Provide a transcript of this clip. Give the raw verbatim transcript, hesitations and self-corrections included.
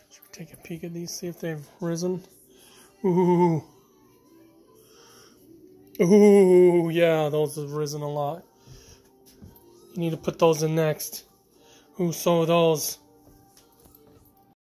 Should we take a peek at these, see if they've risen? Ooh. Ooh, yeah, those have risen a lot. You need to put those in next. Ooh, so those.